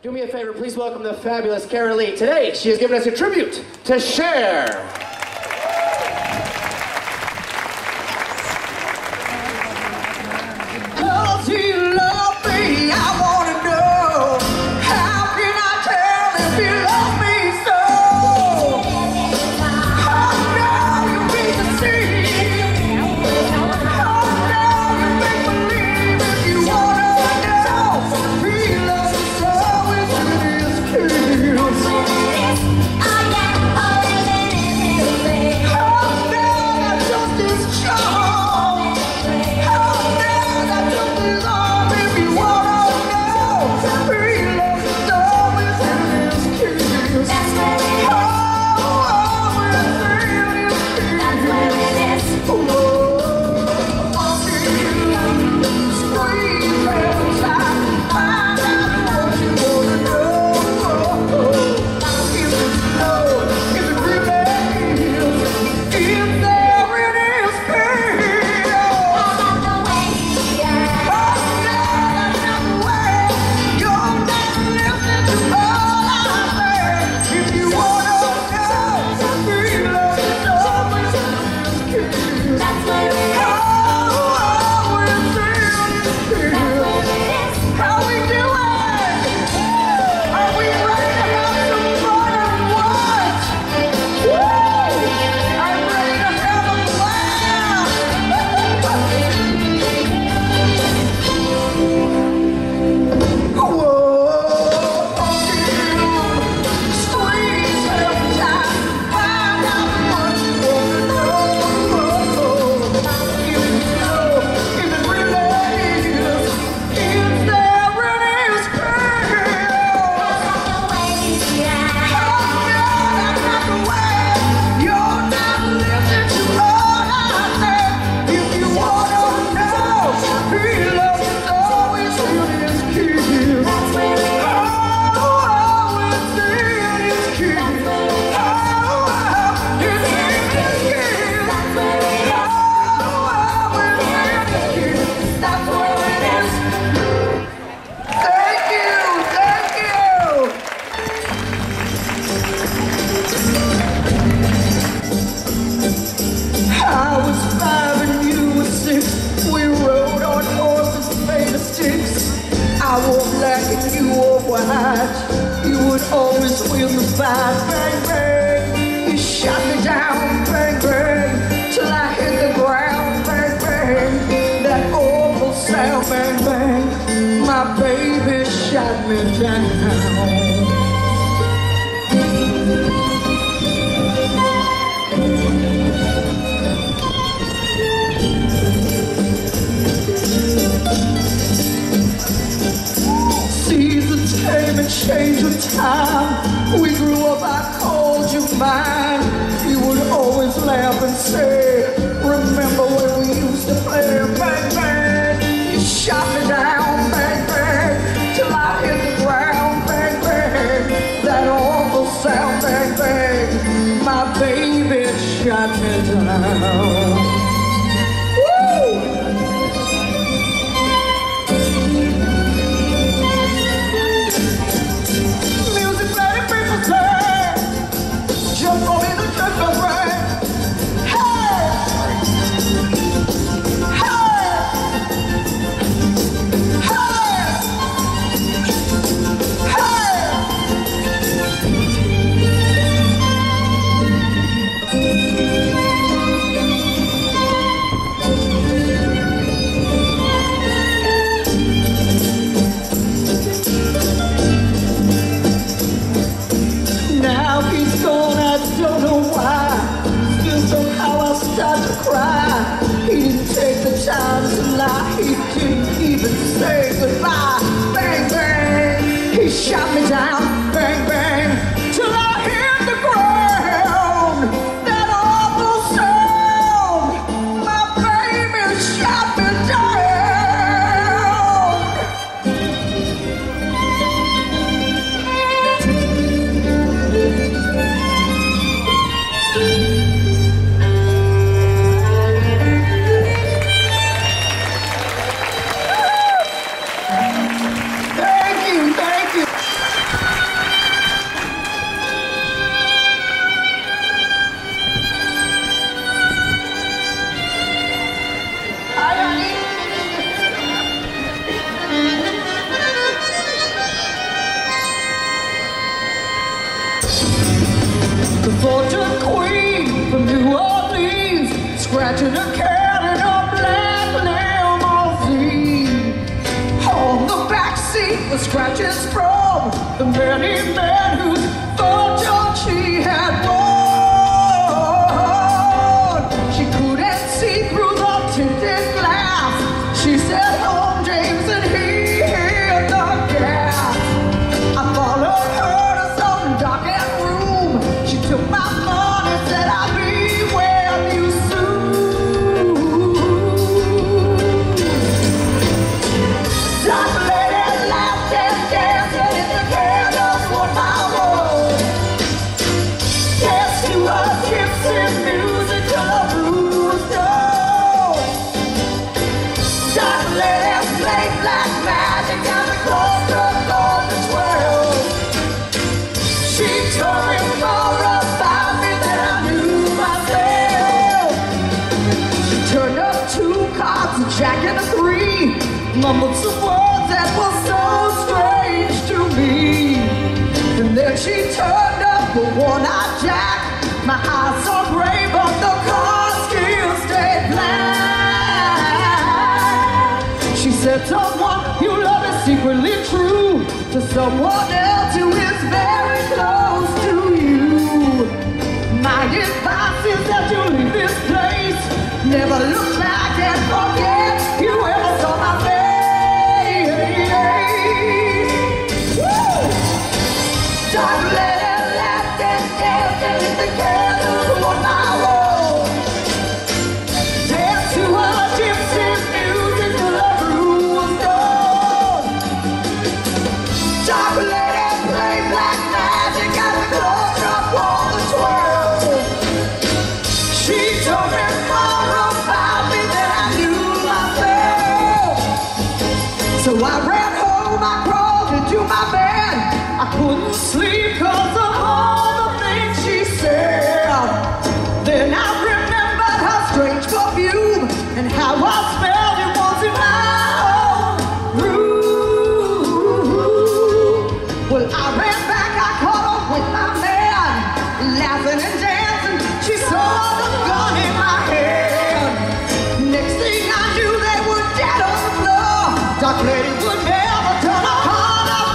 Do me a favor, please welcome the fabulous Cara Lee. Today, she has given us a tribute to Cher. Does he love me? I want to know. How can I tell if he loves me so? Oh, now you make me see. Oh, now you make me believe. If you want to know, he loves me so with his kiss. Oh, now I just his charm. Oh, now I just his arm. If you want to know, he loves me so with his kiss. Oh, with his kiss. Squeeze every time. Find out what you want to know. Is it love? Is it really? If there it is, pain. Oh, no, that's not the way. You're not listening to all I say. If you want to know, he loves you so with his kiss. Oh, with his kiss. How we doing? Are we ready to have some fun or what? Woo! I'm ready to have a blast. Squeeze every time. Find out what you want to know. If you know, if it really is, if there really is pain. Oh, no, that's not the way. You're not listening to all I say. If you want to know, he loves you so with his kiss. Oh, with his kiss. Oh, it's in his kiss. Oh, with his kiss. That's where it is. Thank you, thank you. I was 5 and you were 6. We rode on horses, made the sticks. I wore black and you wore white. You would always win the fight. Bang, bang. You shot me down. Bang, bang. Till I hit the ground. Bang, bang. That awful sound. Bang, bang. My baby shot me down. Seasons came and changed with time. We grew up, I called you mine. You would always laugh and say, remember when we used to play? Bang, bang. You shot me down. Bang, bang. Till I hit the ground. Bang, bang. That awful sound. Bang, bang. My baby shot me down. Woo! Music made people say, jump on in the jungle rain. Hey! Hey! Hey! Hey! Now he's gone, I don't know why. Still somehow I start to cry. He didn't take the time to lie. He didn't even say goodbye. Bang, bang. He shot me down. Bang, bang. Till I hit the ground. That awful sound. My baby shot me down. Thank you, thank you. catching a cat in a black limousine. On the back seat was scratches from the many men whose fortune she had won. She couldn't see through the tinted glass. She said, "Home, James," and he hit the gas. I followed her to some darkened room. She took my money, said, "I'll be with you soon." Dark lady laughed and danced, and in the candles on my wall. Danced to a gypsy music till the blues dawn. Dark lady played black magic and the clock struck on the 12. She told me more about me than I knew myself. She turned up 2 cards, a jack and a 3, mumbled some words that were so strange to me. And then she turned up the one-eyed jack. My eyes saw gray, but the cards still stayed black. She said, "Someone you love is secretly true to someone else who is very close to you. My advice is that you leave this place. Never look back and forget you ever saw my face." Woo! Dark lady laughed and danced and lit the candles on my wall. Danced to a gypsy music till the room was gone. Dark lady played black magic and the clock struck on the 12. She told me more about me than I knew myself. So I ran home, I crawled into my bed. I couldn't sleep 'cause of all the things she said. Then I remembered her strange perfume and how I smelled it once in my own room. Well, I ran back, I caught up with my man, laughing and dancing. She saw the gun in my hand. Next thing I knew, they were dead on the floor. Dark lady would never turn a heart up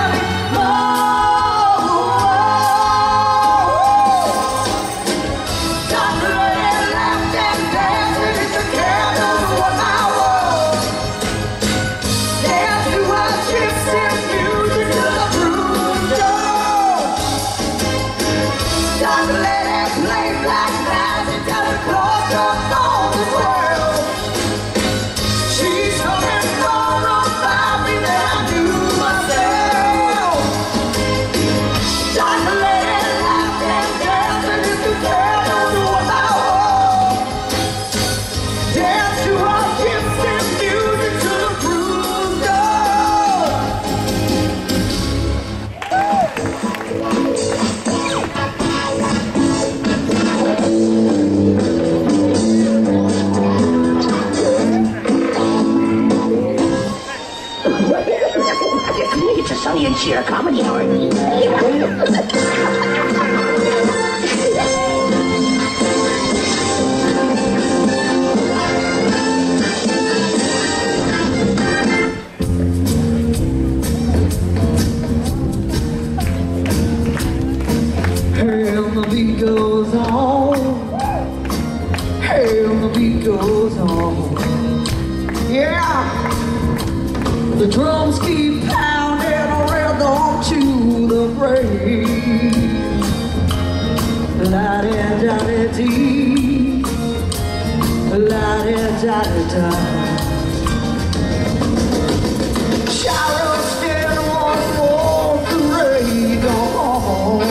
anymore. Dark lady laughed and danced and lit the candles on my wall. Danced to a gypsy music till the room dawn. Dark lady played black magic till the clock struck on the 12. She told me more about me than I knew myself. Dark lady laughed and danced and lit the candles on my wall. Danced to a gypsy music till the room dawn. It's a Sonny and Cher comedy hour. And the beat goes on. And the beat goes on. Yeah. The drums keep pounding a rhythm to the brain. La-da-da-da-dee, la-da-da-da-da. Charleston was born to rage on.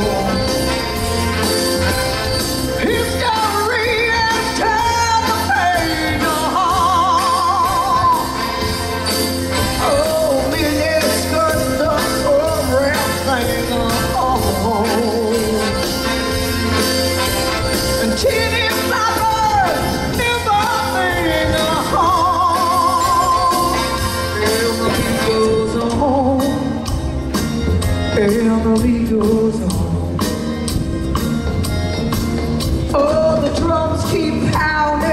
History has turned the page on. Oh, miniskirts, the program thing on. And teeny flowers, never thing on. And the beat goes on. And the beat goes on. Oh, the drums keep pounding.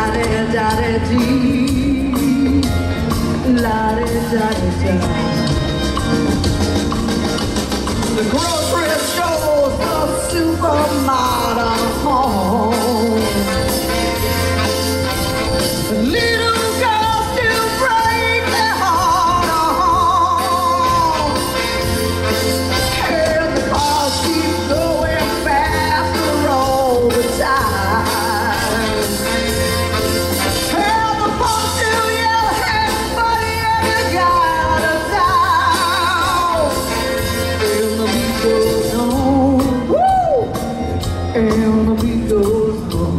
La-di-da-di-dee, la-di-da-di-da. The grocery store, the supermarket home. The little girls still break their heart. And the cars keep going faster all the time. And the folks still yell, "Hey, buddy, you gotta die." And the beat goes on, woo! And the beat goes on.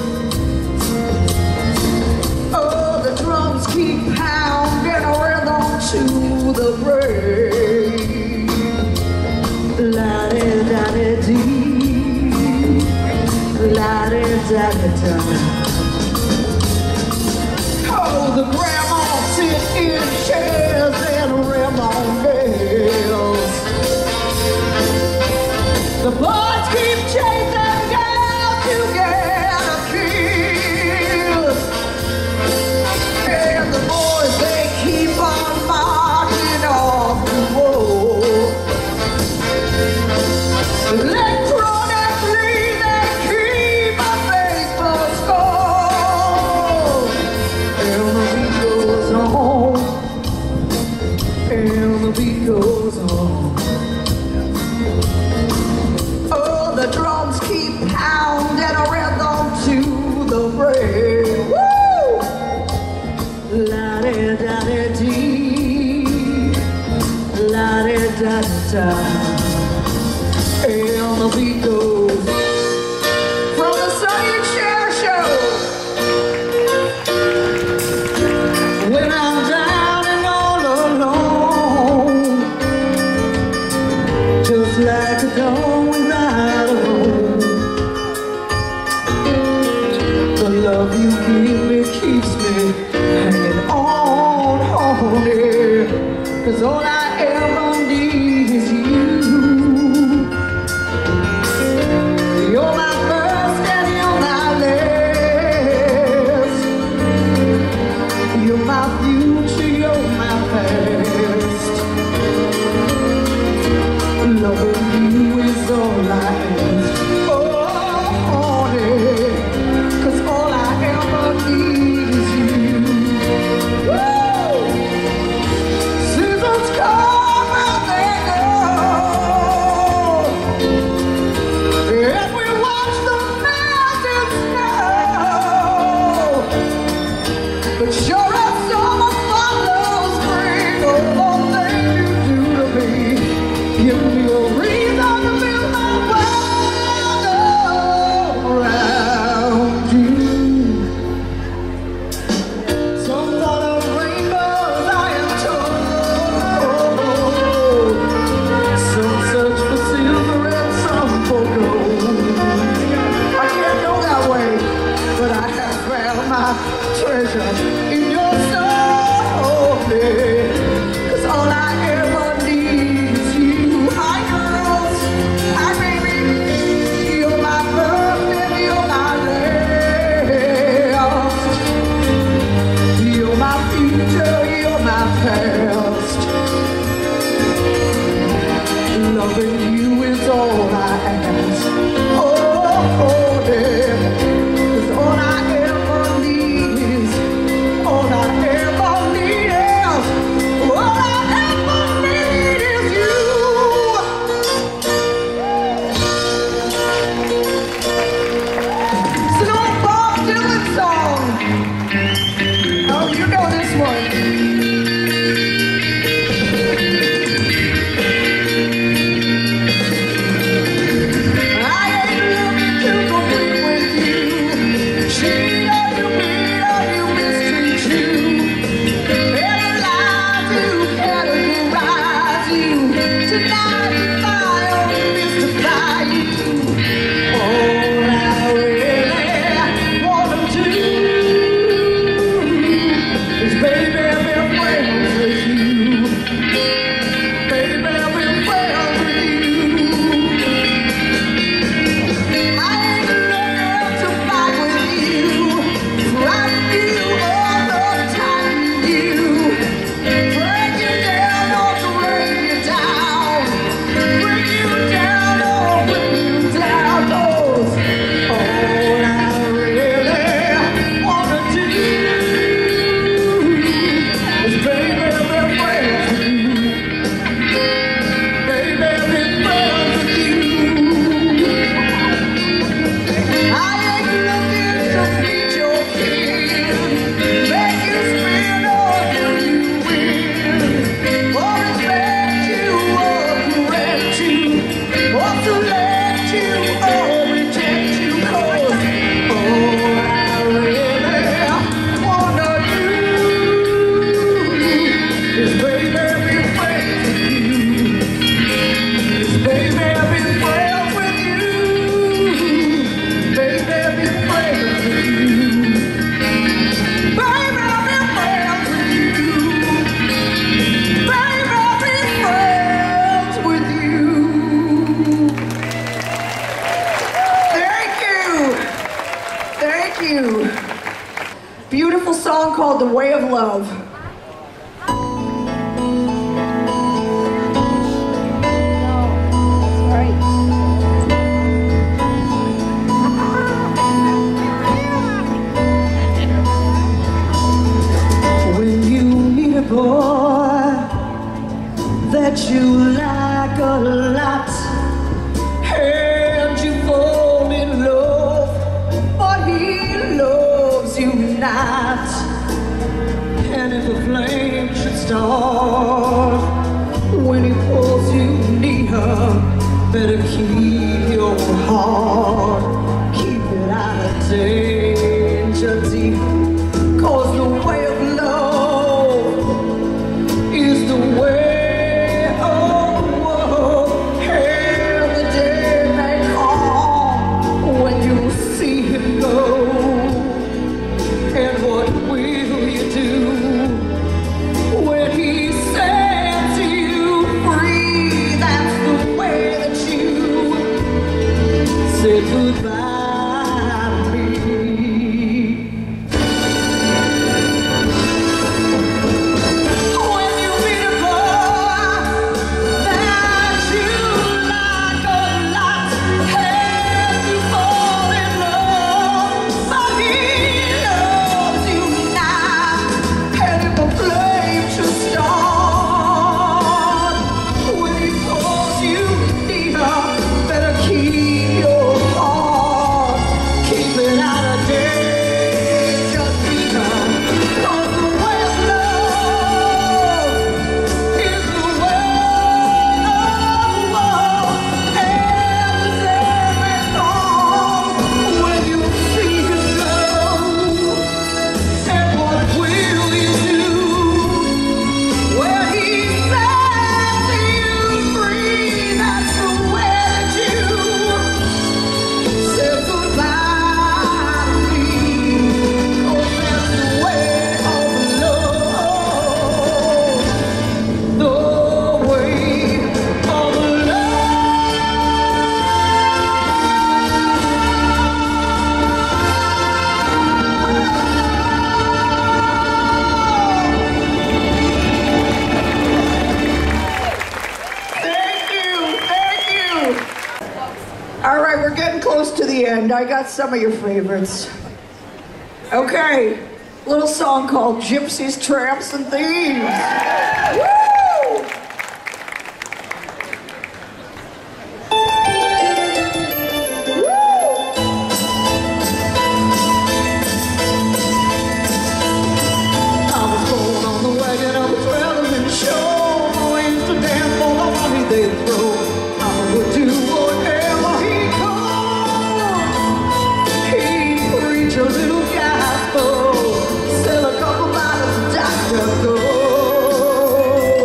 Oh, the drums keep pounding a rhythm to the brain. La-di-da-di-dee, la-di-da-di-da. Oh, the grandma sit in chairs and reminisce. The boys keep chasing girls to get a kiss. And the boys, they keep on marching off the wall. Electronically, they keep a baseball score. And the beat goes on. And the beat goes on. Oh, the drums keep pounding a rhythm to the brain. Woo! La-di-da-di-dee, la-di-da-di-da. And the beat goes from the Sonny and Cher show. When I'm down and all alone, just like a dog without a home. The love you give me keeps me hanging on, honey. 'Cause all I ever need is you. You're my first and you're my last. You're my future, you're my past. Loving you is all I ask. Oh, honey, 'cause all I ever need is you. Woo! Seasons come and they go, and we watch the mountains snow. But sure as summer follows spring, oh, all thing you do to me, give me a reason to build my world around you. Some thought of rainbows, I am told. Some search for silver and some for gold. I can't go that way, but I have found my treasure in your soul. 'Cause all I ever need is you. Hi girls, hi baby, you're my first and you're my last. You're my future, you're my past. Loving you is all I ask. Oh, yeah. 'Cause all I ever need is, all I ever need is, all I ever need is you. It's an old Bob Dylan song. Oh, you know this one. I ain't looking to complete with you. Cheat or you beat or you mistreat you. Every lie to categorize you. Tonight I only mystify you. All I really wanna do Beautiful song called The Way of Love. When you meet a boy that you like a lot, and you fall in love, but he loves you not. And if a flame should start when he pulls you near, better keep your heart, keep it out of danger deep. 'Cause the way of love is the way of love. And the day may come when you see him go. And what will you do when he sets you free? That's the way that you say goodbye. All right, we're getting close to the end. I got some of your favorites. Okay, little song called Gypsies, Tramps, and Thieves. Woo! Sell a couple bottles of Dr. Gold.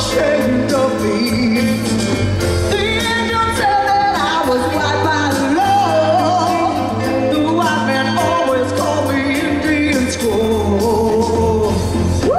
ashamed of me. The angel said that I was white by law. The white man always called me Indian squaw. Woo!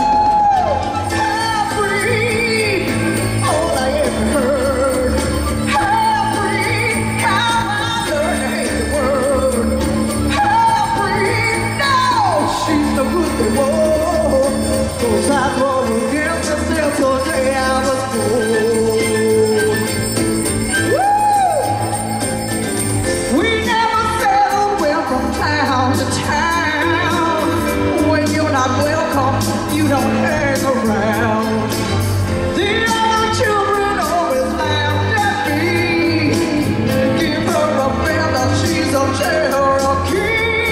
Half-breed, all I ever heard. Half-breed, how I learned to hate the word. Half-breed, no, she's no good they were. 'Cause I drove against myself the day I was born. Woo! We never said a welcome town to town. When you're not welcome, you don't hang around. The other children always laughed at me. Give her a feather, she's a Cherokee.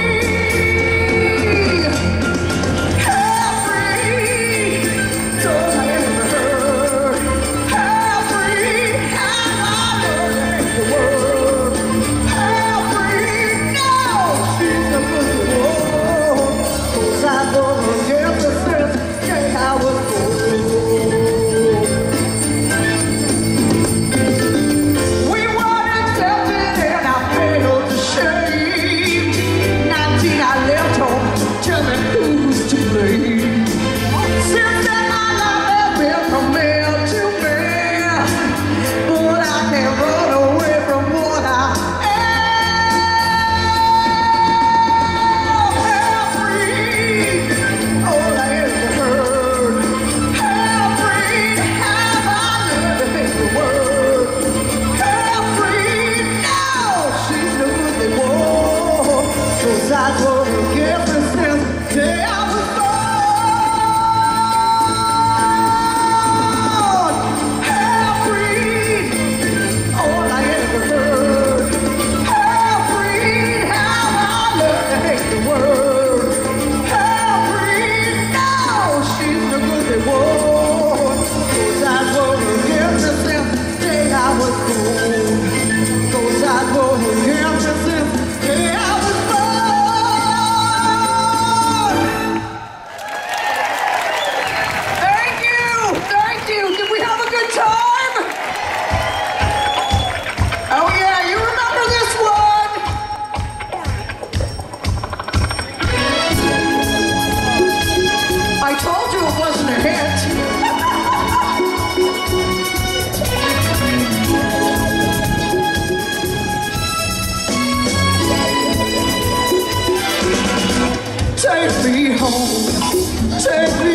Take me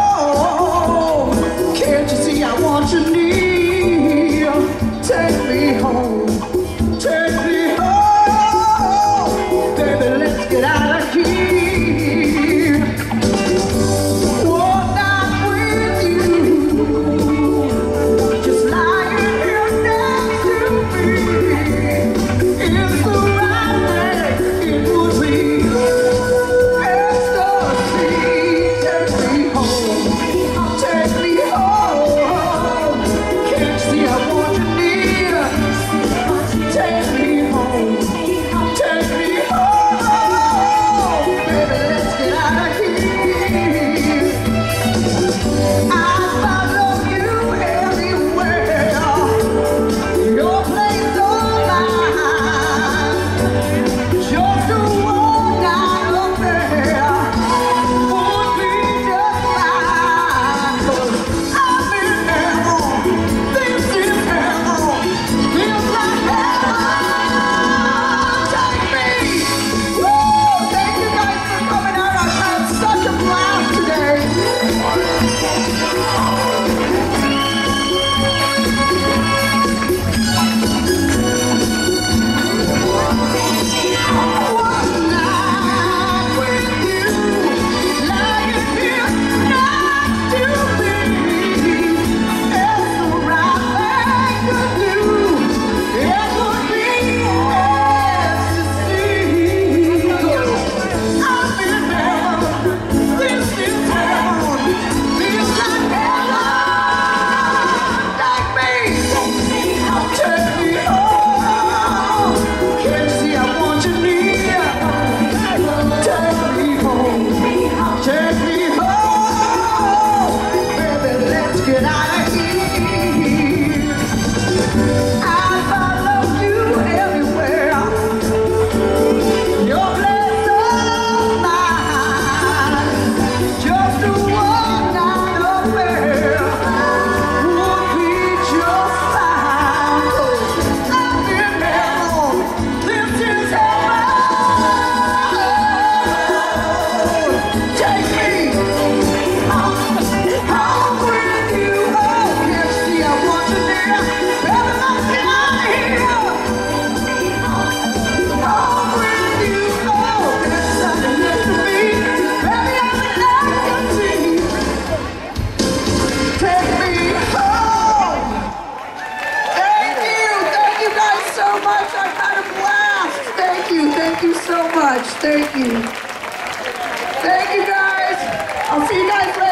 home, can't you see I want you near? Take me home, baby, let's get out of here. One night with you, just lying here next to me, it's the right thing it would be. Good night. much. I've had a blast. Thank you. Thank you so much. Thank you. Thank you, guys. I'll see you guys later.